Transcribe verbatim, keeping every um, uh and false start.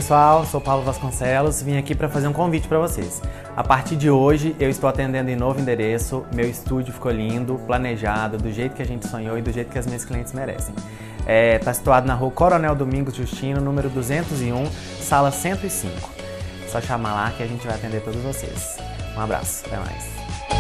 pessoal, sou Paulo Vasconcelos, vim aqui para fazer um convite para vocês. A partir de hoje eu estou atendendo em novo endereço, meu estúdio ficou lindo, planejado, do jeito que a gente sonhou e do jeito que as minhas clientes merecem. Está é, situado na rua Coronel Domingos Justino, número duzentos e um, sala cento e cinco. Só chamar lá que a gente vai atender todos vocês. Um abraço, até mais.